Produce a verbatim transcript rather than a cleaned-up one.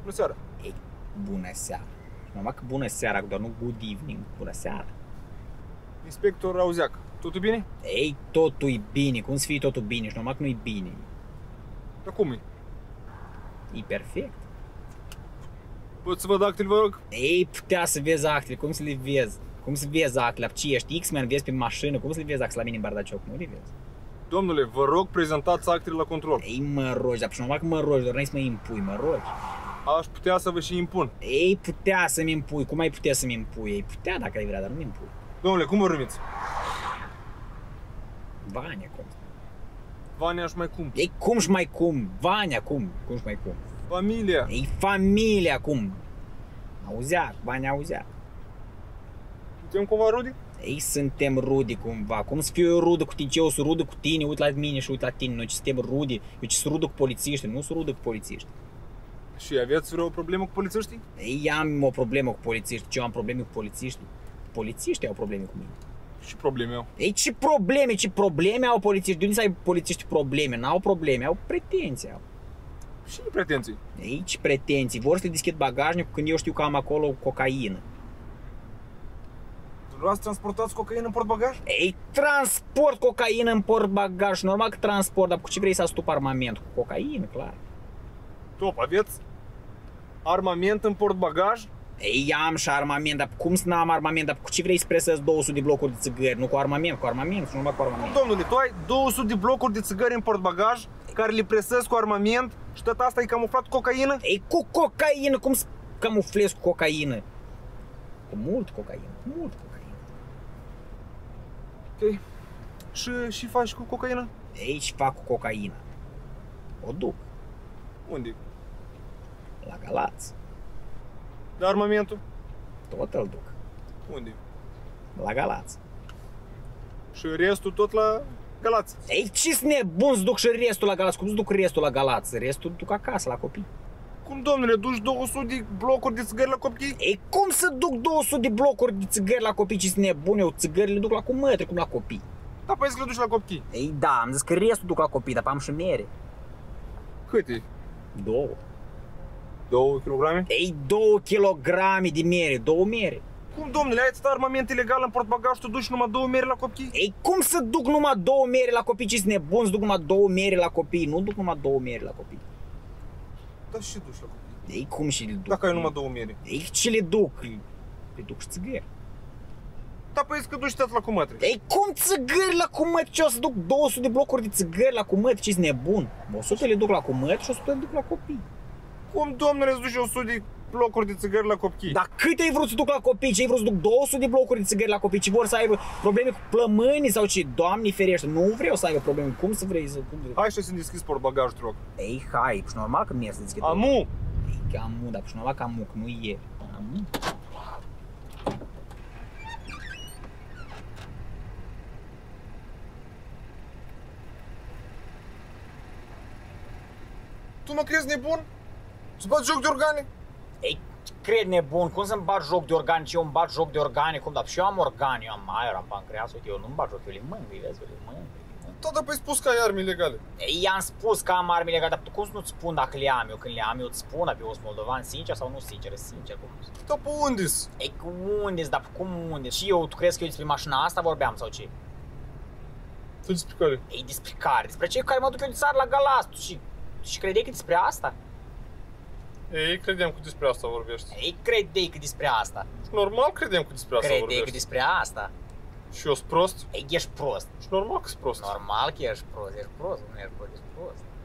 Bună seara. Ei, bună seara. Numai că bună seara, doar nu good evening. Bună seara. Inspector Auzeac, totul bine? Ei, totul-i bine. Cum să fie totul bine? Și numai că nu-i bine. Dar cum e? E perfect. Pot să văd actele, vă rog? Ei, putea să vezi actele. Cum să le vezi? Cum să vezi actele? Ce ești X-Men, vezi pe mașină? Cum să le vezi actele la mine în bardacioc? Nu le vezi. Domnule, vă rog, prezentați actele la control. Ei, mă rogi, dar și numai că mă rogi, doar n-ai să mă impui, mă rogi. Aș putea să vă și impun. Ei, putea să-mi impui. Cum ai putea să-mi impui? Ei, putea dacă ai vrea, dar nu-mi impui. Domnule, cum vă numiți? Vania, cum? Vania și mai cum? Ei, cum și mai cum? Vania, cum? Cum și mai cum? Familia. Ei, familia, cum? Auzea, Vania auzea. Suntem cumva rudi? Ei, suntem rudi cumva. Cum să fiu eu rudă cu tine? Eu sunt rudă cu tine, uit la mine și uit la tine. Noi ce suntem rudi. Eu ce sunt rudă cu polițiști, nu sunt rudă cu polițiști. Și aveți vreo problemă cu polițiștii? Ei, am o problemă cu polițiști. Ce eu am probleme cu polițiștii? Polițiștii au probleme cu mine. Și probleme au. Ei, ce probleme, ce probleme au polițiști? De unde să ai polițiști probleme? N-au probleme, au pretenții. Au. Și pretenții. Ei, ce pretenții? Vor să le deschid bagajnicul când eu știu că am acolo cocaină. Dumneavoastră transportați cocaină în portbagaj? Ei, transport cocaină în portbagaj. Normal că transport, dar cu ce vrei să astup armament? Cu cocaină, clar. Top, aveți armament în portbagaj? Ei, am și armament, dar cum să n-am armament? Dar cu ce vrei să presezi două sute de blocuri de țigări? Nu cu armament, cu armament și numai cu armament. Domnule, tu ai două sute de blocuri de țigări în portbagaj care le presezi cu armament și tot asta e camuflat cu cocaină? Ei, cu cocaină, cum să camuflezi cu cocaină? Cu mult cocaină, cu mult cocaină. Ok. Și, și faci cu cocaină? Ei, și fac cu cocaină. O duc Unde? la Galați. De armamentul? Tot îl duc Unde? la Galați. Și restul tot la Galați. Ei, ce-s nebun să duc și restul la Galați? Cum să duc restul la Galați? Restul duc acasă la copii. Cum, domnule, duci două sute de blocuri de țigări la copii? Ei, cum să duc două sute de blocuri de țigări la copii? Ce-s nebun? Eu țigările le duc la cumătri, cum la copii. Da, păi să le duci la copii. Ei, da, am zis că restul duc la copii, dar am și mere. Câte? Două. Două kilograme? Ei, două kilograme de mere, două mere. Cum, domnule, ai atât armament ilegal în portbagaj și tu duci numai două mere la copii? Ei, cum să duc numai două mere la copii? Ce-s nebun să duc numai două mere la copii? Nu duc numai două mere la copii. Da, și duci la copii. Ei, cum și le duc? Dacă ai numai două mere. Ei, ce le duc? Le duc și țigări. Da, păi că duci tot la cumătri. Ei, cum țigări la cumătri? Ce o să duc două sute de blocuri de țigări la cumătri? Ce-s nebun? o sută le duc la cumătri și o sută le duc la copii. Cum, domnule, îți duci o sută de blocuri de țigări la copii? Dar cât ai vrut să duc la copii? Ce ai vrut să duc două sute de blocuri de țigări la copii? Ce vor să aibă probleme cu plămânii sau ce? Doamne ferește, nu vreau să aibă probleme. Cum să vrei să... Cum vrei? Hai să-ți deschizi portbagajul, te rog. Ei, hai, și normal că mi-e să deschid. Amu! Ei, că amu, dar și normal că amu, că nu e. Amu. Tu mă crezi nebun? Să bați joc de organe? Ei, cred nebun, cum să-mi bat joc de organe? Ce eu îmi bat joc de organe? Cum, dar și eu am organe, eu am aer, am pancreas, uite, eu nu-mi bat joc, eu le mângâi, vezi, eu le mângâi. Da, dar păi spus că ai arme ilegale. Ei, i-am spus că am arme legate, dar tu cum să nu-ți spun dacă le am? Eu când le am, eu îți spun, dar eu sunt moldovan sincer sau nu sincer, sincer, cum nu Da, pe unde-s? Ei, cu unde-s, dar cum unde? Și eu, tu crezi că eu despre mașina asta vorbeam sau ce? Tu despre care? Ei, despre care? Despre cei care mă duc eu de țară la Galați, și, și credeai că despre asta? Ei, credeam că despre asta vorbești. Ei, credeai că despre asta? Normal credeam că despre asta Credeai vorbești. că despre asta? Și eu sunt prost? Ei, ești prost. Și normal că sunt prost. Normal că ești prost, ești prost, nu ești prost, ești prost.